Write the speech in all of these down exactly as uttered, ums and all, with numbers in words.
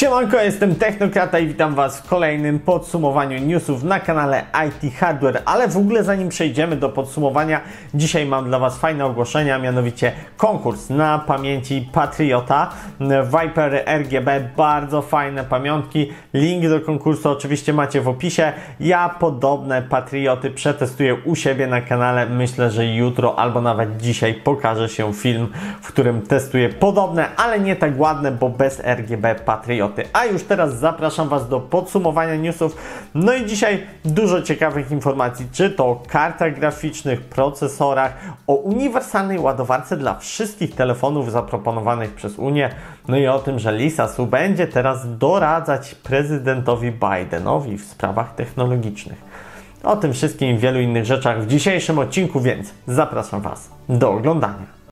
Siemanko, jestem Technokrata i witam Was w kolejnym podsumowaniu newsów na kanale I T Hardware, ale w ogóle zanim przejdziemy do podsumowania, dzisiaj mam dla Was fajne ogłoszenia, mianowicie konkurs na pamięci Patriota Viper R G B, bardzo fajne pamiątki, link do konkursu oczywiście macie w opisie. Ja podobne Patrioty przetestuję u siebie na kanale, myślę, że jutro albo nawet dzisiaj pokaże się film, w którym testuję podobne, ale nie tak ładne, bo bez R G B Patrioty. A już teraz zapraszam Was do podsumowania newsów. No i dzisiaj dużo ciekawych informacji, czy to o kartach graficznych, procesorach, o uniwersalnej ładowarce dla wszystkich telefonów zaproponowanych przez Unię, no i o tym, że Lisa Su będzie teraz doradzać prezydentowi Bidenowi w sprawach technologicznych. O tym wszystkim i wielu innych rzeczach w dzisiejszym odcinku, więc zapraszam Was do oglądania.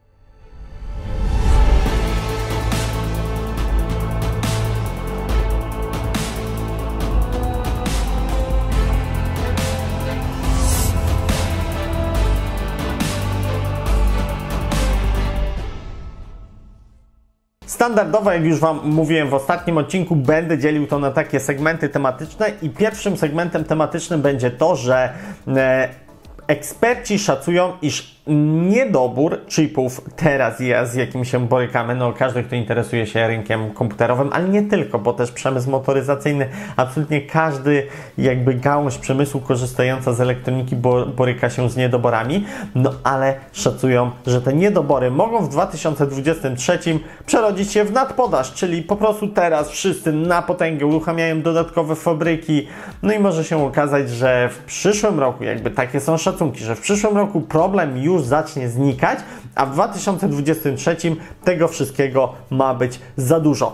Standardowo, jak już Wam mówiłem w ostatnim odcinku, będę dzielił to na takie segmenty tematyczne i pierwszym segmentem tematycznym będzie to, że e, eksperci szacują, iż niedobór chipów teraz, z jakim się borykamy, no każdy, kto interesuje się rynkiem komputerowym, ale nie tylko, bo też przemysł motoryzacyjny, absolutnie każdy jakby gałąź przemysłu korzystająca z elektroniki boryka się z niedoborami, no ale szacują, że te niedobory mogą w dwa tysiące dwudziestym trzecim przerodzić się w nadpodaż, czyli po prostu teraz wszyscy na potęgę uruchamiają dodatkowe fabryki, no i może się okazać, że w przyszłym roku, jakby takie są szacunki, że w przyszłym roku problem już zacznie znikać, a w dwa tysiące dwudziestym trzecim tego wszystkiego ma być za dużo.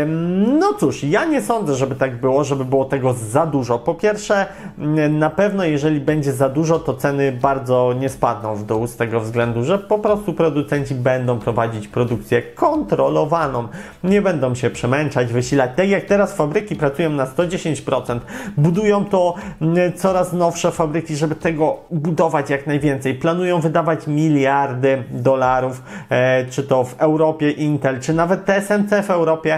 No cóż, ja nie sądzę, żeby tak było, żeby było tego za dużo. Po pierwsze, na pewno jeżeli będzie za dużo, to ceny bardzo nie spadną w dół z tego względu, że po prostu producenci będą prowadzić produkcję kontrolowaną. Nie będą się przemęczać, wysilać. Tak jak teraz fabryki pracują na sto dziesięć procent, budują to coraz nowsze fabryki, żeby tego budować jak najwięcej. Planują wydawać miliardy dolarów, e, czy to w Europie Intel, czy nawet T S M C w Europie.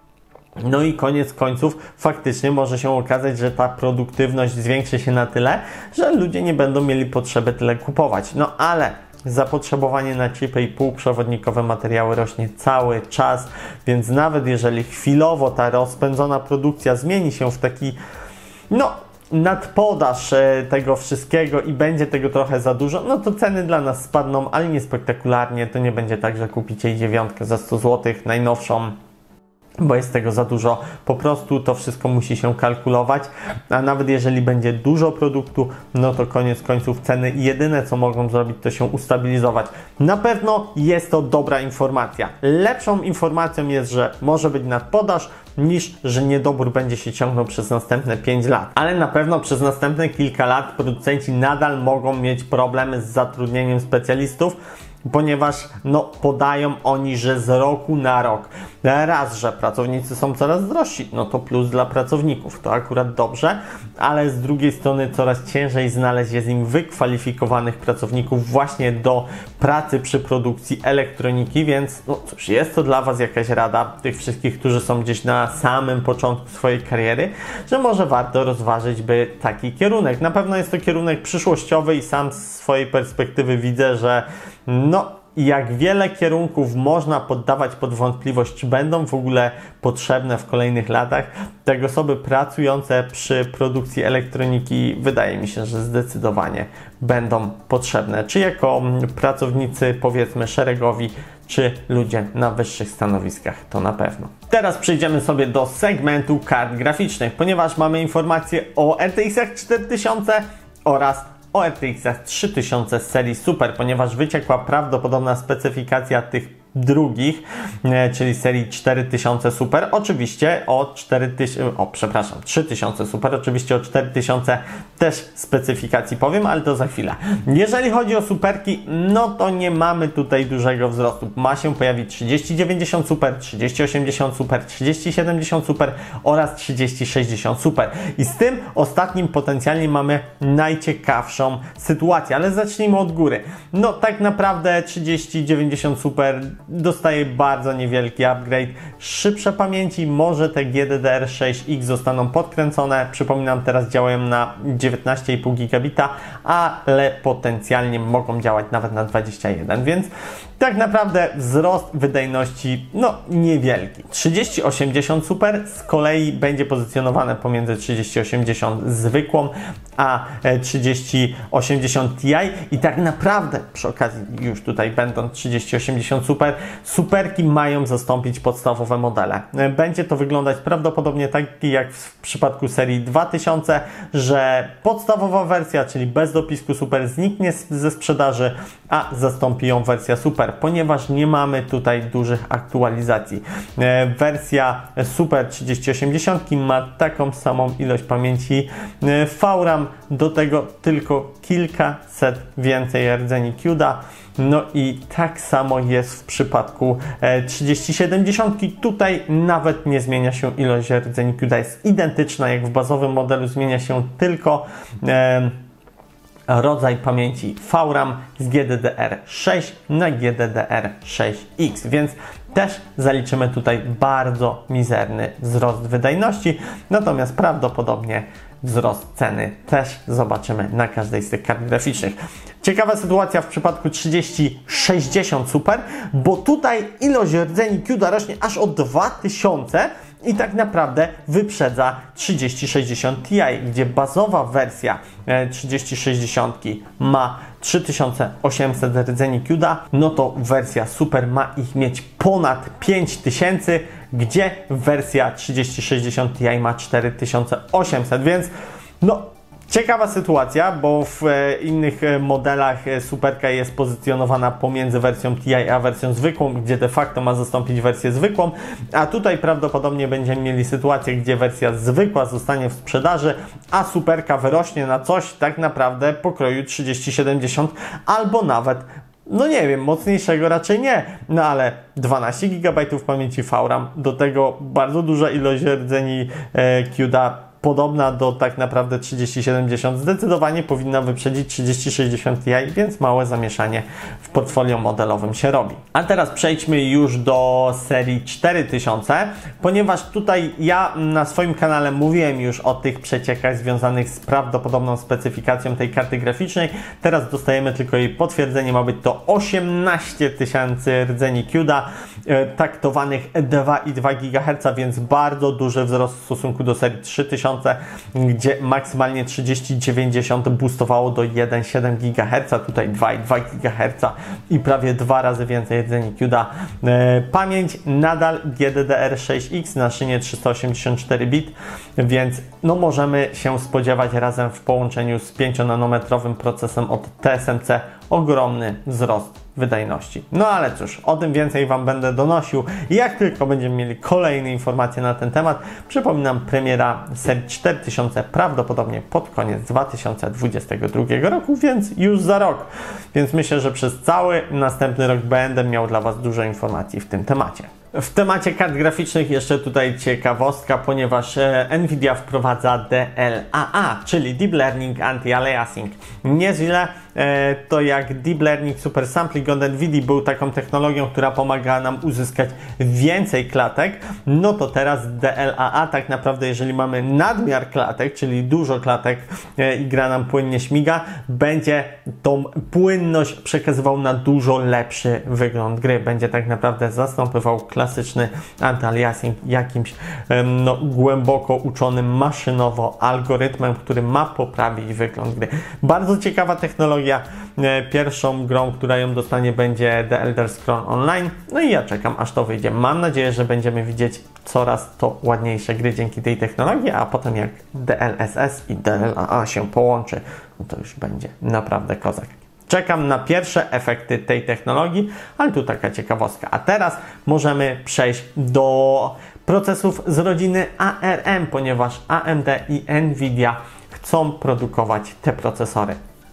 No i koniec końców faktycznie może się okazać, że ta produktywność zwiększy się na tyle, że ludzie nie będą mieli potrzeby tyle kupować. No ale zapotrzebowanie na chipy i półprzewodnikowe materiały rośnie cały czas, więc nawet jeżeli chwilowo ta rozpędzona produkcja zmieni się w taki, no nadpodaż tego wszystkiego i będzie tego trochę za dużo, no to ceny dla nas spadną, ale nie spektakularnie. To nie będzie tak, że kupicie i dziewiątkę za sto złotych, najnowszą, bo jest tego za dużo. Po prostu to wszystko musi się kalkulować, a nawet jeżeli będzie dużo produktu, no to koniec końców ceny jedyne co mogą zrobić, to się ustabilizować. Na pewno jest to dobra informacja. Lepszą informacją jest, że może być nadpodaż, niż że niedobór będzie się ciągnął przez następne pięć lat. Ale na pewno przez następne kilka lat producenci nadal mogą mieć problemy z zatrudnieniem specjalistów, ponieważ no, podają oni, że z roku na rok raz, że pracownicy są coraz drożsi, no to plus dla pracowników, to akurat dobrze, ale z drugiej strony coraz ciężej znaleźć jest im wykwalifikowanych pracowników właśnie do pracy przy produkcji elektroniki, więc no cóż, jest to dla Was jakaś rada tych wszystkich, którzy są gdzieś na samym początku swojej kariery, że może warto rozważyć by taki kierunek. Na pewno jest to kierunek przyszłościowy i sam z swojej perspektywy widzę, że no jak wiele kierunków można poddawać pod wątpliwość, czy będą w ogóle potrzebne w kolejnych latach, tak osoby pracujące przy produkcji elektroniki wydaje mi się, że zdecydowanie będą potrzebne, czy jako pracownicy powiedzmy szeregowi, czy ludzie na wyższych stanowiskach, to na pewno. Teraz przejdziemy sobie do segmentu kart graficznych, ponieważ mamy informacje o R T X-ach cztery tysiące oraz o R T X-ach trzy tysiące z serii Super, ponieważ wyciekła prawdopodobna specyfikacja tych drugich, e, czyli serii cztery tysiące Super, oczywiście o cztery tysiące, o przepraszam, trzy tysiące Super, oczywiście o cztery tysiące też specyfikacji powiem, ale to za chwilę. Jeżeli chodzi o superki, no to nie mamy tutaj dużego wzrostu. Ma się pojawić trzydzieści dziewięćdziesiąt Super, trzydzieści osiemdziesiąt Super, trzydzieści siedemdziesiąt Super oraz trzydzieści sześćdziesiąt Super. I z tym ostatnim potencjalnie mamy najciekawszą sytuację, ale zacznijmy od góry. No tak naprawdę trzydzieści dziewięćdziesiąt Super dostaje bardzo niewielki upgrade, szybsze pamięci, może te G D D R sześć X zostaną podkręcone, przypominam, teraz działają na dziewiętnaście i pół gigabita, ale potencjalnie mogą działać nawet na dwadzieścia jeden, więc tak naprawdę wzrost wydajności no niewielki. trzydzieści osiemdziesiąt Super z kolei będzie pozycjonowane pomiędzy trzydzieści osiemdziesiąt zwykłą a trzydzieści osiemdziesiąt Ti i tak naprawdę przy okazji już tutaj będąc trzydzieści osiemdziesiąt Super, superki mają zastąpić podstawowe modele. Będzie to wyglądać prawdopodobnie tak jak w przypadku serii dwa tysiące, że podstawowa wersja, czyli bez dopisku Super, zniknie ze sprzedaży, a zastąpi ją wersja Super, ponieważ nie mamy tutaj dużych aktualizacji. Wersja Super trzydzieści osiemdziesiąt ma taką samą ilość pamięci V RAM, do tego tylko kilkaset więcej rdzeni CUDA. No i tak samo jest w przypadku trzydzieści siedemdziesiąt. Tutaj nawet nie zmienia się ilość rdzeni CUDA, jest identyczna jak w bazowym modelu, zmienia się tylko e, rodzaj pamięci V RAM z G D D R sześć na G D D R sześć X, więc też zaliczymy tutaj bardzo mizerny wzrost wydajności, natomiast prawdopodobnie wzrost ceny też zobaczymy na każdej z tych kart graficznych. Ciekawa sytuacja w przypadku trzydzieści sześćdziesiąt Super, bo tutaj ilość rdzeni CUDA rośnie aż o dwa tysiące i tak naprawdę wyprzedza trzydzieści sześćdziesiąt Ti, gdzie bazowa wersja trzydzieści sześćdziesiąt ma trzy tysiące osiemset rdzeni CUDA, no to wersja Super ma ich mieć ponad pięć tysięcy, gdzie wersja trzydzieści sześćdziesiąt Ti ma cztery tysiące osiemset, więc no ciekawa sytuacja, bo w innych modelach Superka jest pozycjonowana pomiędzy wersją Ti a wersją zwykłą, gdzie de facto ma zastąpić wersję zwykłą, a tutaj prawdopodobnie będziemy mieli sytuację, gdzie wersja zwykła zostanie w sprzedaży, a Superka wyrośnie na coś tak naprawdę pokroju trzydzieści siedemdziesiąt albo nawet, no nie wiem, mocniejszego raczej nie, no ale dwanaście gigabajtów pamięci V RAM, do tego bardzo duża ilość rdzeni e, CUDA, podobna do tak naprawdę trzydzieści siedemdziesiąt, zdecydowanie powinna wyprzedzić trzydzieści sześćdziesiąt Ti, więc małe zamieszanie w portfolio modelowym się robi. A teraz przejdźmy już do serii cztery tysiące, ponieważ tutaj ja na swoim kanale mówiłem już o tych przeciekach związanych z prawdopodobną specyfikacją tej karty graficznej. Teraz dostajemy tylko jej potwierdzenie, ma być to osiemnaście tysięcy rdzeni CUDA, e, taktowanych dwa i dwa gigaherca, więc bardzo duży wzrost w stosunku do serii trzy tysiące, gdzie maksymalnie trzydzieści dziewięćdziesiąt boostowało do jeden przecinek siedem gigaherca, tutaj dwa i dwa gigaherca i prawie dwa razy więcej rdzeni CUDA. E, pamięć nadal G D D R sześć X na szynie trzysta osiemdziesiąt cztery bit, więc no możemy się spodziewać razem w połączeniu z pięcionanometrowym procesem od T S M C ogromny wzrost wydajności. No ale cóż, o tym więcej Wam będę donosił, jak tylko będziemy mieli kolejne informacje na ten temat. Przypominam, premiera serii cztery tysiące prawdopodobnie pod koniec dwa tysiące dwudziestego drugiego roku, więc już za rok. Więc myślę, że przez cały następny rok będę miał dla Was dużo informacji w tym temacie. W temacie kart graficznych jeszcze tutaj ciekawostka, ponieważ Nvidia wprowadza D L A A, czyli Deep Learning Anti-Aliasing. Nieźle, to jak Deep Learning Super Sampling od Nvidia był taką technologią, która pomaga nam uzyskać więcej klatek, no to teraz D L A A tak naprawdę, jeżeli mamy nadmiar klatek, czyli dużo klatek i gra nam płynnie śmiga, będzie tą płynność przekazywał na dużo lepszy wygląd gry. Będzie tak naprawdę zastępował klasyczny anti-aliasing jakimś no, głęboko uczonym maszynowo algorytmem, który ma poprawić wygląd gry. Bardzo ciekawa technologia. Pierwszą grą, która ją dostanie, będzie The Elder Scrolls Online. No i ja czekam, aż to wyjdzie. Mam nadzieję, że będziemy widzieć coraz to ładniejsze gry dzięki tej technologii, a potem jak D L S S i D L A A się połączy, no to już będzie naprawdę kozak. Czekam na pierwsze efekty tej technologii, ale tu taka ciekawostka. A teraz możemy przejść do procesów z rodziny A R M, ponieważ A M D i Nvidia chcą produkować te procesory.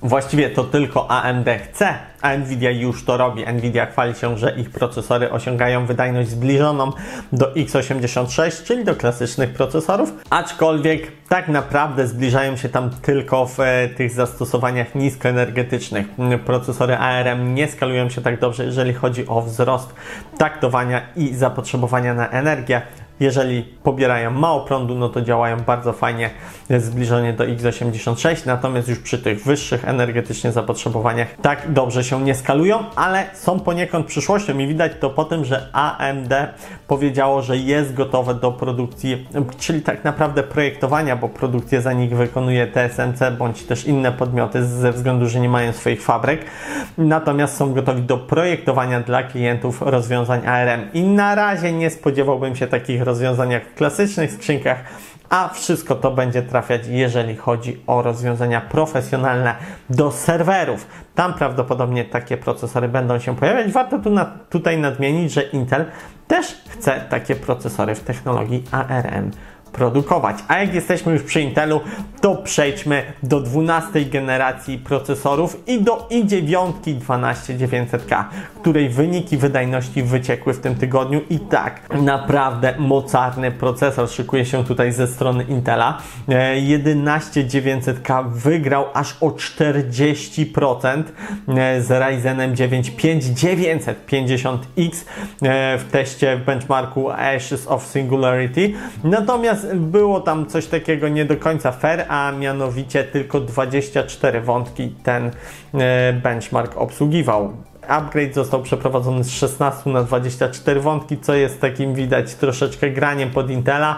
Właściwie to tylko A M D chce, a Nvidia już to robi. Nvidia chwali się, że ich procesory osiągają wydajność zbliżoną do X osiemdziesiąt sześć, czyli do klasycznych procesorów, aczkolwiek tak naprawdę zbliżają się tam tylko w e, tych zastosowaniach niskoenergetycznych. Procesory A R M nie skalują się tak dobrze, jeżeli chodzi o wzrost taktowania i zapotrzebowania na energię. Jeżeli pobierają mało prądu, no to działają bardzo fajnie zbliżenie do X osiemdziesiąt sześć, natomiast już przy tych wyższych energetycznie zapotrzebowaniach tak dobrze się nie skalują, ale są poniekąd przyszłością i widać to po tym, że A M D powiedziało, że jest gotowe do produkcji, czyli tak naprawdę projektowania, bo produkcję za nich wykonuje T S M C bądź też inne podmioty ze względu, że nie mają swoich fabryk, natomiast są gotowi do projektowania dla klientów rozwiązań A R M i na razie nie spodziewałbym się takich rozwiązań jak w klasycznych skrzynkach, a wszystko to będzie trafiać, jeżeli chodzi o rozwiązania profesjonalne do serwerów. Tam prawdopodobnie takie procesory będą się pojawiać. Warto tu na, tutaj nadmienić, że Intel też chce takie procesory w technologii A R M produkować. A jak jesteśmy już przy Intelu, to przejdźmy do dwunastej generacji procesorów i do i dziewięć dwanaście tysięcy dziewięćset K, której wyniki wydajności wyciekły w tym tygodniu i tak, naprawdę mocarny procesor szykuje się tutaj ze strony Intela. jedenaście tysięcy dziewięćset K wygrał aż o czterdzieści procent z Ryzenem dziewięć pięć tysiąc dziewięćset pięćdziesiąt X w teście w benchmarku Ashes of Singularity. Natomiast było tam coś takiego nie do końca fair, a mianowicie tylko dwadzieścia cztery wątki ten benchmark obsługiwał. Upgrade został przeprowadzony z szesnastu na dwadzieścia cztery wątki, co jest takim widać troszeczkę graniem pod Intela,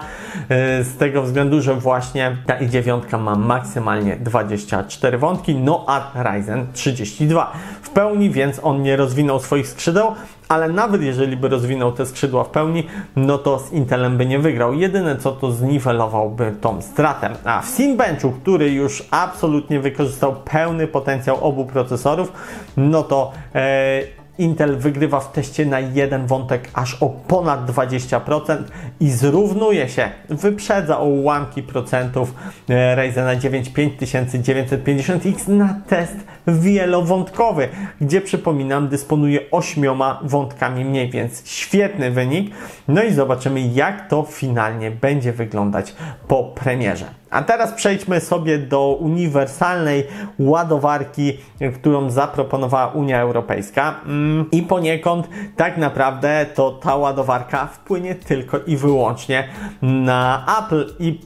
z tego względu, że właśnie ta i dziewięć ma maksymalnie dwadzieścia cztery wątki, no a Ryzen trzydzieści dwa w pełni, więc on nie rozwinął swoich skrzydeł, ale nawet jeżeli by rozwinął te skrzydła w pełni, no to z Intelem by nie wygrał. Jedyne co to zniwelowałby tą stratę. A w Cinebenchu, który już absolutnie wykorzystał pełny potencjał obu procesorów, no to e, Intel wygrywa w teście na jeden wątek aż o ponad dwadzieścia procent i zrównuje się, wyprzedza o ułamki procentów e, Ryzena dziewięć pięć tysięcy dziewięćset pięćdziesiąt X na test wielowątkowy, gdzie przypominam dysponuje ośmioma wątkami mniej, więc świetny wynik. No i zobaczymy, jak to finalnie będzie wyglądać po premierze. A teraz przejdźmy sobie do uniwersalnej ładowarki, którą zaproponowała Unia Europejska i poniekąd tak naprawdę to ta ładowarka wpłynie tylko i wyłącznie na Apple i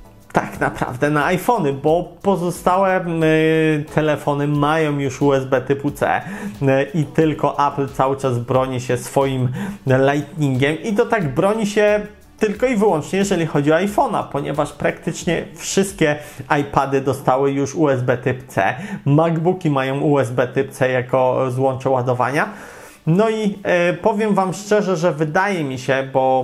tak naprawdę na iPhony, bo pozostałe y, telefony mają już U S B typu C y, i tylko Apple cały czas broni się swoim Lightningiem i to tak broni się tylko i wyłącznie jeżeli chodzi o iPhone'a, ponieważ praktycznie wszystkie iPady dostały już U S B typ C, MacBooki mają U S B typ C jako złącze ładowania. No i y, powiem Wam szczerze, że wydaje mi się, bo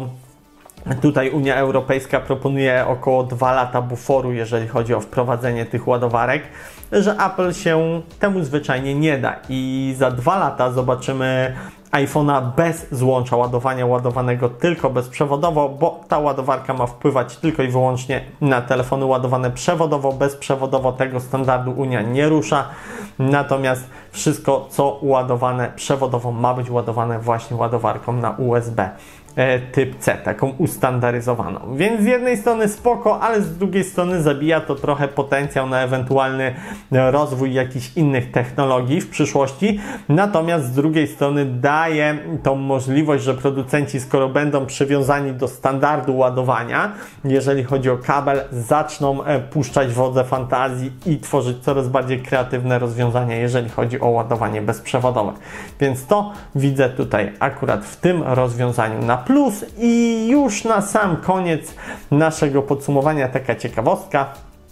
tutaj Unia Europejska proponuje około dwa lata buforu, jeżeli chodzi o wprowadzenie tych ładowarek, że Apple się temu zwyczajnie nie da i za dwa lata zobaczymy iPhone'a bez złącza ładowania, ładowanego tylko bezprzewodowo, bo ta ładowarka ma wpływać tylko i wyłącznie na telefony ładowane przewodowo. Bezprzewodowo tego standardu Unia nie rusza, natomiast wszystko co ładowane przewodowo ma być ładowane właśnie ładowarką na U S B typ C, taką ustandaryzowaną. Więc z jednej strony spoko, ale z drugiej strony zabija to trochę potencjał na ewentualny rozwój jakichś innych technologii w przyszłości. Natomiast z drugiej strony daje tą możliwość, że producenci, skoro będą przywiązani do standardu ładowania, jeżeli chodzi o kabel, zaczną puszczać wodze fantazji i tworzyć coraz bardziej kreatywne rozwiązania, jeżeli chodzi o ładowanie bezprzewodowe. Więc to widzę tutaj akurat w tym rozwiązaniu na plus. I już na sam koniec naszego podsumowania taka ciekawostka,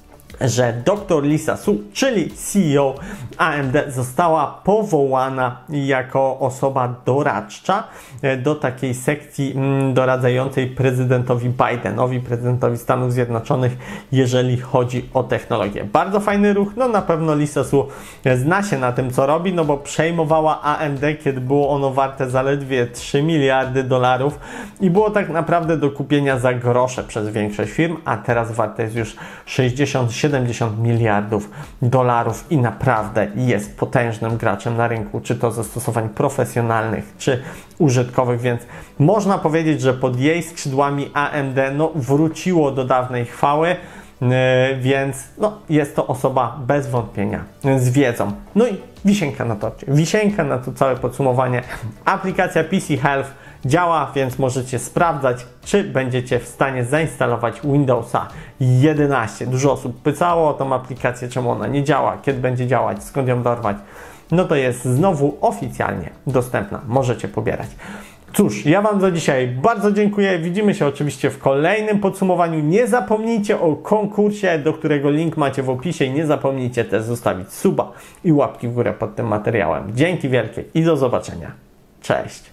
że dr Lisa Su, czyli C E O A M D, została powołana jako osoba doradcza do takiej sekcji doradzającej prezydentowi Bidenowi, prezydentowi Stanów Zjednoczonych, jeżeli chodzi o technologię. Bardzo fajny ruch, no na pewno Lisa Su zna się na tym, co robi, no bo przejmowała A M D, kiedy było ono warte zaledwie trzy miliardy dolarów i było tak naprawdę do kupienia za grosze przez większość firm, a teraz warte jest już sześćdziesiąt siedemdziesiąt miliardów dolarów i naprawdę jest potężnym graczem na rynku, czy to zastosowań profesjonalnych, czy użytkowych, więc można powiedzieć, że pod jej skrzydłami A M D no, wróciło do dawnej chwały, yy, więc no, jest to osoba bez wątpienia z wiedzą. No i wisienka na torcie, wisienka na to całe podsumowanie. Aplikacja P C Health działa, więc możecie sprawdzać, czy będziecie w stanie zainstalować Windowsa jedenaście. Dużo osób pytało o tą aplikację, czemu ona nie działa, kiedy będzie działać, skąd ją dorwać. No to jest znowu oficjalnie dostępna, możecie pobierać. Cóż, ja Wam za dzisiaj bardzo dziękuję. Widzimy się oczywiście w kolejnym podsumowaniu. Nie zapomnijcie o konkursie, do którego link macie w opisie i nie zapomnijcie też zostawić suba i łapki w górę pod tym materiałem. Dzięki wielkie i do zobaczenia. Cześć!